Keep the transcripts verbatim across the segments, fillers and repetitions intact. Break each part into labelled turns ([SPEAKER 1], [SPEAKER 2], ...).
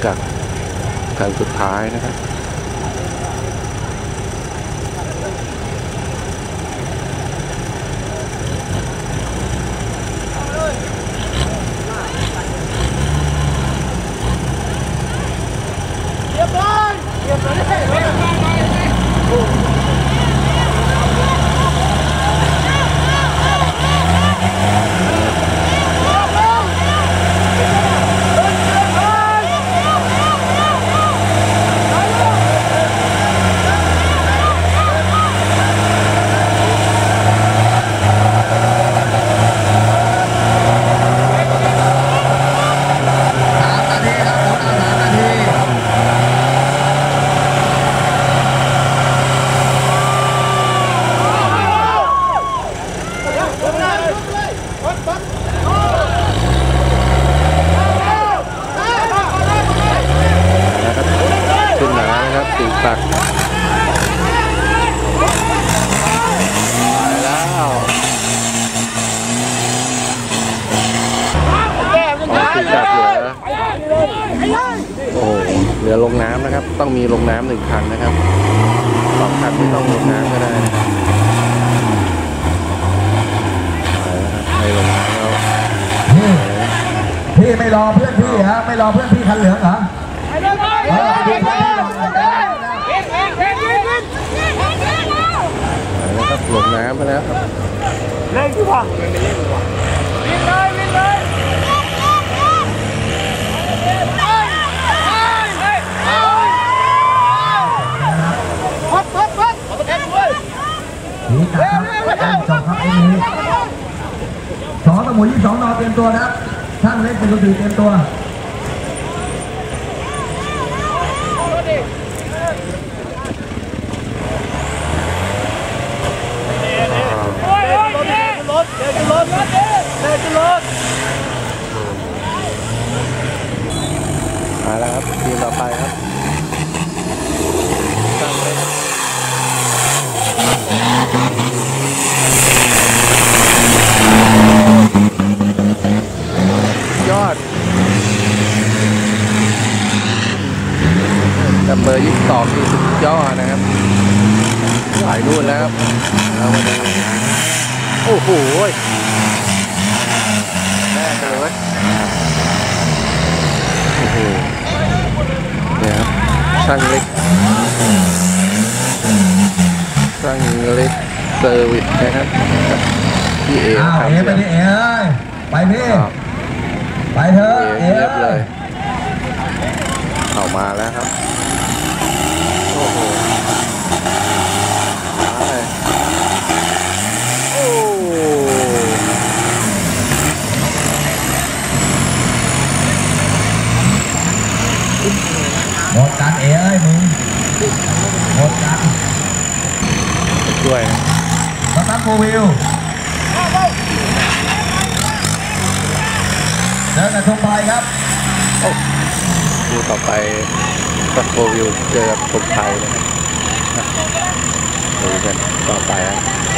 [SPEAKER 1] กัดการสุดท้ายนะครับเหลือลงน้ำนะครับต้องมีลงน้ำหนึ่งคันนะครับสองคันไม่ต้องลงน้ำก็ได้นะครับไม่ลงน้ำแล้ว
[SPEAKER 2] พี่ไม่รอเพื่อนพี่ฮะไม่รอเพื่อนพี่คันเหลืองเหรอแล้ว
[SPEAKER 1] ก็ลงน้ำไปแล้วครับ
[SPEAKER 3] เล่นดีกว่าเล่นเล่นดีกว่าวิ่งเลยวิ่งเลย
[SPEAKER 2] นี่ครับจบครับไอ้นี้สองสมุยยี่สองนอเตรียมตัวนะครับช่างเล็กเป็นตัวดีเตรียมตัว
[SPEAKER 1] มาแล้วครับทีมต่อไปครับช่างเล็กยอดดับเบอร์ยี่สิบสองที่สุดยอดนะครับสายนู่นแล้วครับเรามาดูโอ้โหแม่กันเลยโอ้โหเนี่ยครับช่างเล็กช่างเล็กเซอร์วิสนะครับพี่เอ๋
[SPEAKER 2] อ้าวเอ๋ไปดิเอ๋เลยไปพี่ไปเถอะเอ๋เลย
[SPEAKER 1] เอามาแล้วครับโอ้โหโอ้
[SPEAKER 2] หมดกันเอ๋เอ้ยมึงหมดกัน
[SPEAKER 1] ด้วย
[SPEAKER 2] สตาร์ทโฟวิลเดินกับชมไปครับ
[SPEAKER 1] ดูต่อไปสตาร์ทโฟวิลเจอกับชมไทยนะครับดูกันต่อไปนะ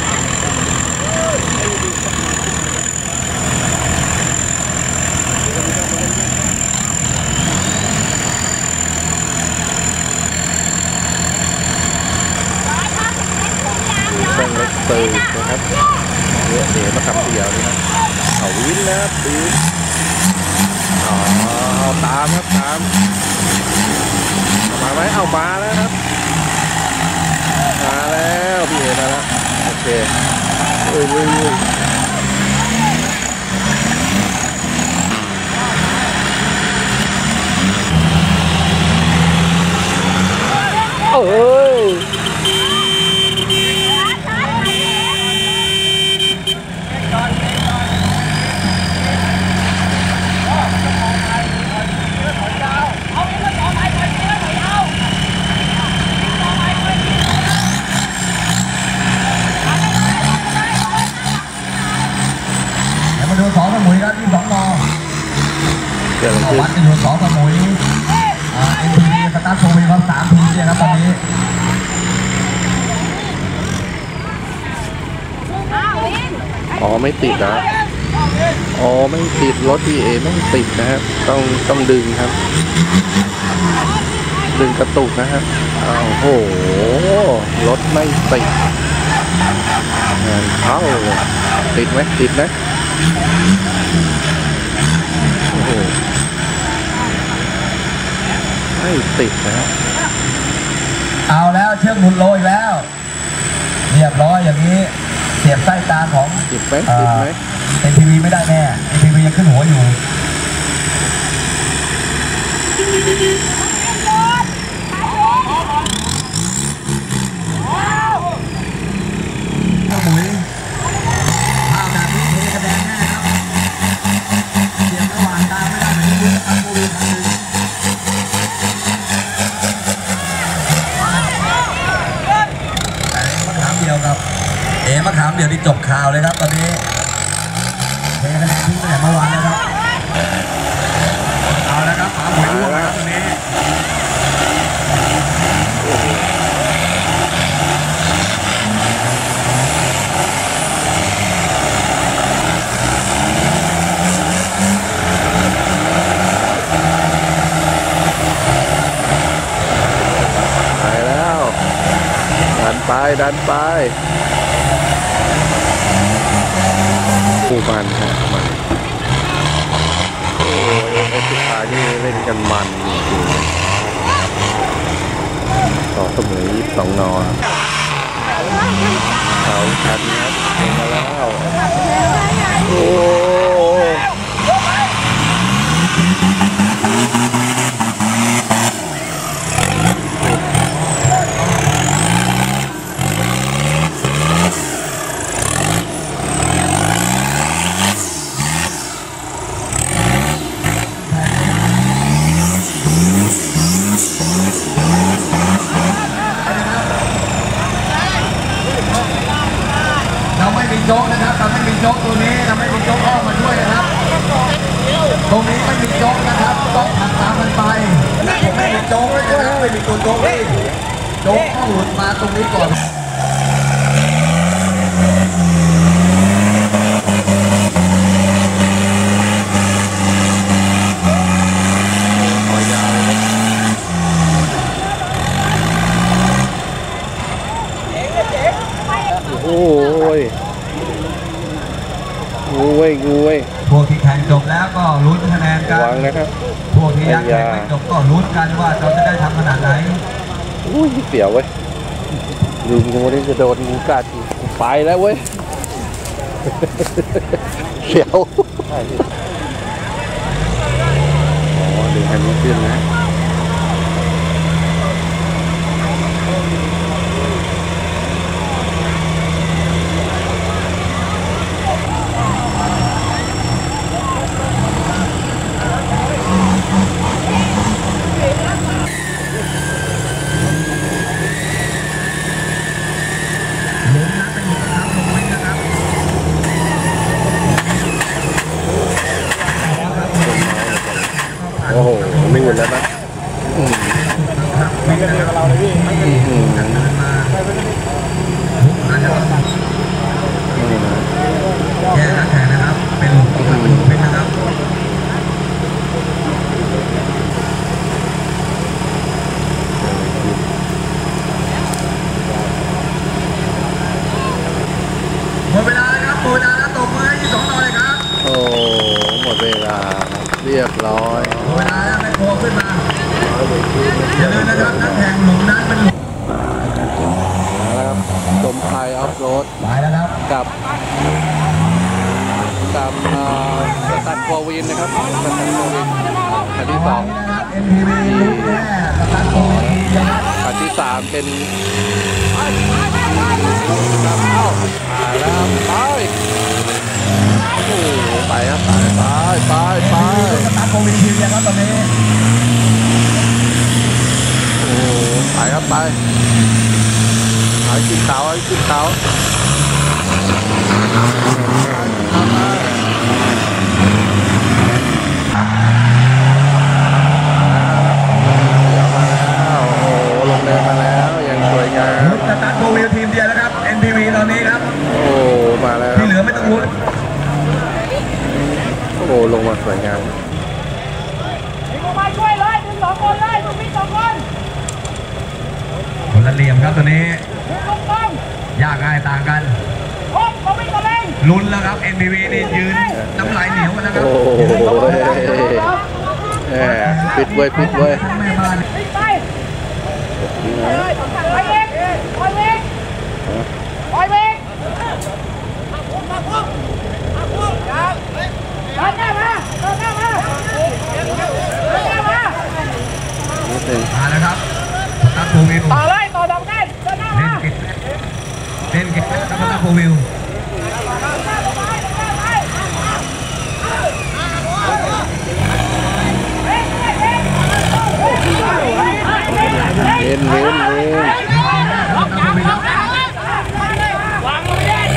[SPEAKER 1] ช่างเล็กเตอร์นะครับเยอะเดี๋ยวมาทำเดี่ยวนี่นะเอาวินแล้ววินอ๋อตามครับตามมาไหมเอามาแล้วครับมาแล้วพี่เอ๋มาแล้วโอเคเอ้ยเอ้ยเอ้ย
[SPEAKER 2] มาดูสองสมุยครับที่สองนอวัดจะอยู่สองสมุยเอ็นทีสตาร์ทโฟวิลครับสามทีเนี่ยครับตอนนี้
[SPEAKER 1] อ๋อไม่ติดนะอ๋อไม่ติดรถพีเอไม่ติดนะครับต้องต้องดึงครับดึงกระตุกนะครับอ้าวโหรถไม่ติดงานเข้าเลยติดไหมติดไหมโอ้โหไม่ติดนะ
[SPEAKER 2] เอาแล้วเชือกหมุนโลอีกแล้วเรียบร้อยอย่างนี้เสียบใต้ตาของ
[SPEAKER 1] ติดไหมติดไหม
[SPEAKER 2] เอ็นทีวีไม่ได้แน่เอ็นทีวียังขึ้นหัวอยู่หมุยภาพแบบนี้เทคะแนนแน่ครับเสียบระหว่างตาไม่ได้เหมือนที่ตาโควิดครั้งหนึ่งมะขามเดียวครับเอ๋มะขามเดียวที่จบข่าวเลยครับตอนนี้เทคะแนนทิ้งไปแต่เมื่อวานแล้วครับเอาแล้วครับหมาหมวยร่วงแล้วตอนนี้
[SPEAKER 1] ไปแล้วดันไปดันไปผู้มันฮะมันโอ้ยไอ้สุดท้ายนี่เล่นกันมันจริงๆต่อเสมอยี่สิบสองนอเขาชันครับมาแล้วโอ้
[SPEAKER 2] เราไม่มีโจ๊กนะครับเราไม่มีโจ๊กตัวนี้เราไม่มีโจ๊กอ้อมมาด้วยนะครับตรงนี้ไม่มีโจ๊กนะครับต้องถักตามกันไปผมไม่มีโจ๊กเลยนะครับไม่มีตัวโจ๊กเลยโจ๊กเข้าหลุดมาตรงนี้ก่อน
[SPEAKER 1] โอ้ยงูเว้ยงูเว้ย
[SPEAKER 2] พวกที่แข่งจบแล้วก็ลุ้นคะแนนกัน
[SPEAKER 1] วางนะครับ
[SPEAKER 2] พวกที่ยังแข่งไม่จบก็ลุ้นกันว่าเราจะได้ทำขนาดไหน
[SPEAKER 1] อุ้ยเสียวเว้ยดูงูนี่จะโดนงูกัดไปแล้วเว้ยเสียวอ๋อดึงคันนี้ขึ้นนะโอ้โหไม่หมุนแล้วนะอืม
[SPEAKER 3] ไม่กันเดียวกับเราเลยพี่ไม่กัน
[SPEAKER 1] อืม
[SPEAKER 2] แค่แข่งนะครับเป็นหลุมเป็นหลุมเป็นนะครับหมดเวลาแล้วครับหมดเวลาแล้วตบมือให้ยี่สองต่อเลยครับ
[SPEAKER 1] โอ้หมดเวลาเรียบร้อย
[SPEAKER 2] หมดเวลาแล้วไม่โผล่ขึ้นมาอย่าลืมนะครับนักแข่งหลุมนั้นเป็นหลุม
[SPEAKER 1] แล้วสมชายออฟโรด
[SPEAKER 2] ไปแล้วครับ
[SPEAKER 1] กับกับสตันโควินนะครับสตันโควินคันที่สอง
[SPEAKER 2] นะครับ เอ็น พี วี ลุ้นแน่สตาร์ทโควิดนะครับ
[SPEAKER 1] คันที่สามเป็นครับเอ้ามาแล้วไปโอ้ไปครับไปไปไปไป
[SPEAKER 2] สตาร์ทโควิดทีเดียวครับตอนนี้
[SPEAKER 1] โอ้ไปครับไปไอ้ขึ้นเขาไอ้ขึ้นเขาลงเนินมาแล้วยังสวยงาม
[SPEAKER 2] ลุ้นสตาร์ทโควิดทีมเดียวนะครับ เอ็น พี วี ตอนนี้ครับ
[SPEAKER 1] โอ้มาแล้ว
[SPEAKER 2] ที่เหลือไม่ต้องลุ้น
[SPEAKER 3] มาช่วยเลยดึงสองคนเลยดึงพี่สองคน
[SPEAKER 2] คนละเหลี่ยมครับตัวนี้
[SPEAKER 3] ดึงลงต้อง
[SPEAKER 2] ยากง่ายต่างกัน
[SPEAKER 3] โอ้เขาไม่ตัวเล่ง
[SPEAKER 2] ลุ้นแล้วครับ เอ็น พี วี นี่ยืนน้ำลายเหนียวกันแล้วครับ
[SPEAKER 1] โอ้โหแหมปิดไว้ปิดไว้
[SPEAKER 2] ทั้งแม่บ้าน
[SPEAKER 3] ไปไปไปเองไปเองไปเองเดินหน้ามาเดินหน้ามาเดินหน้ามา
[SPEAKER 1] นิดหนึ่ง
[SPEAKER 2] มาแล้วครับตัดโฟวิล
[SPEAKER 3] ต่อเลยต่อดอกได้เดินหน้า
[SPEAKER 2] เล่
[SPEAKER 3] มาน
[SPEAKER 2] เก็บเล่นเก็บครับตัดโฟวิล
[SPEAKER 1] เว้นเว้นเว้น
[SPEAKER 3] วางมือเล่น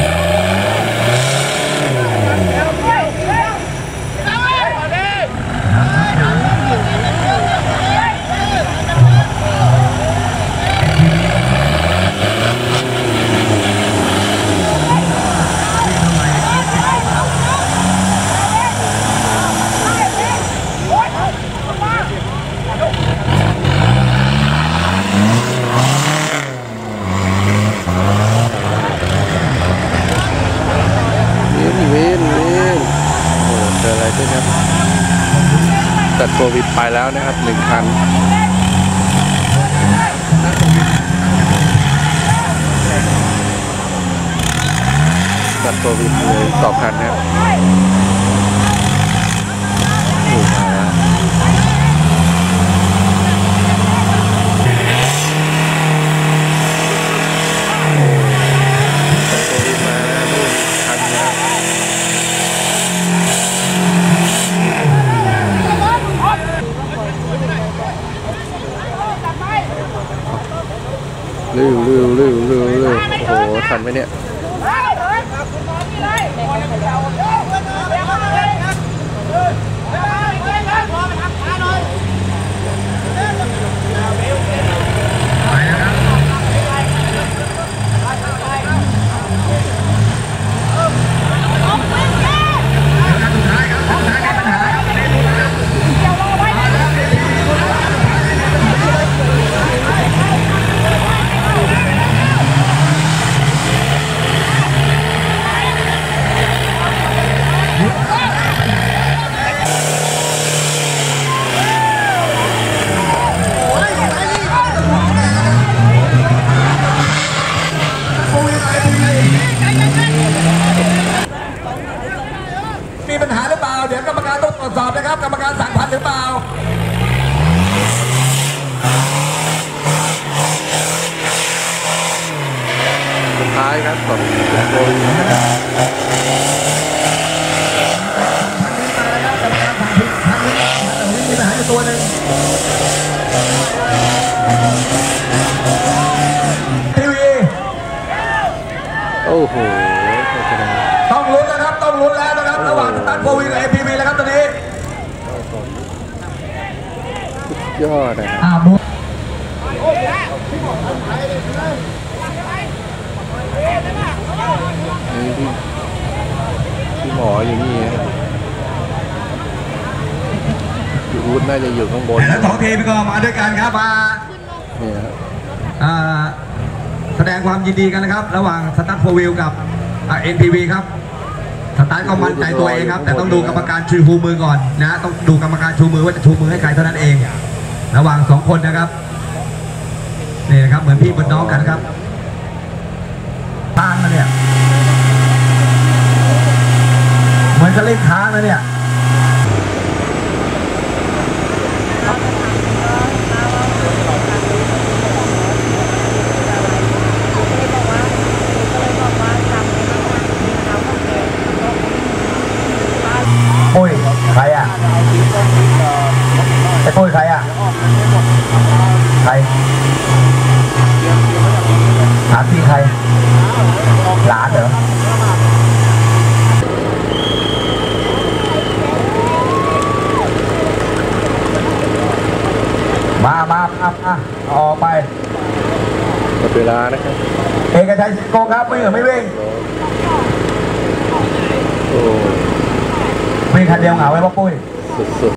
[SPEAKER 1] เว้นเว้นเว้นโอ้เจออะไรขึ้นครับตัดโควิดไปแล้วนะครับหนึ่งคันตัดโควิดเลยสองคันนะครับโอ้มาแล้วลืวลืวลืวลืวลืวโอ้โหทันไหมเนี่ย
[SPEAKER 2] มีปัญหาหรือเปล่าเดี๋ยวกรรมการต้องตรวจสอบนะครับกรรมการสั่งพันหรือเปล่า
[SPEAKER 1] สุดท้ายครับของโควิดนะครับ
[SPEAKER 2] มีปัญหาอยู่ตัวหนึ่งทีวี
[SPEAKER 1] โอ้โห
[SPEAKER 2] ต้องลุ้นนะครับต้องลุ้นแล้วนะครับระหว่างตัดโฟวิลกับเอพีวีแล้วครับตอนนี้
[SPEAKER 1] ยอดนะ
[SPEAKER 2] อ่าบุ
[SPEAKER 1] นี่ที่ที่หมออยู่นี่ฮะอยู่อูดน่าจะอยู่ข้างบน
[SPEAKER 2] แต่ละสองทีมก็มาด้วยกันครับมา
[SPEAKER 1] เนี่ยครับ
[SPEAKER 2] อ่าแสดงความยินดีกันนะครับ ระหว่างสตาร์ทโฟวิลกับเอ็นพีวีครับสตาร์ทก็มั่นใจตัวเองครับแต่ต้องดูกรรมการชูมือก่อนนะต้องดูกรรมการชูมือว่าจะชูมือให้ใครเท่านั้นเอง ระหว่างสองคนนะครับนี่นะครับเหมือนพี่เหมือนน้องกันครับทางนะเนี่ยเหมือนจะเล่นค้างนะเนี่ยปุ้ยใครอ่ะไอ้ปุ้ยใครอ่ะใครถามพี่ใครหลานเหรอมามามามาออกไป
[SPEAKER 1] หมดเวลานะครับ
[SPEAKER 2] เอกชัยสิงโกครับไม่เหรอไม่วิ่ง
[SPEAKER 1] โอ้
[SPEAKER 2] วิ่งคันเดียวเหงาไว้พ่อปุ้ย
[SPEAKER 1] สุด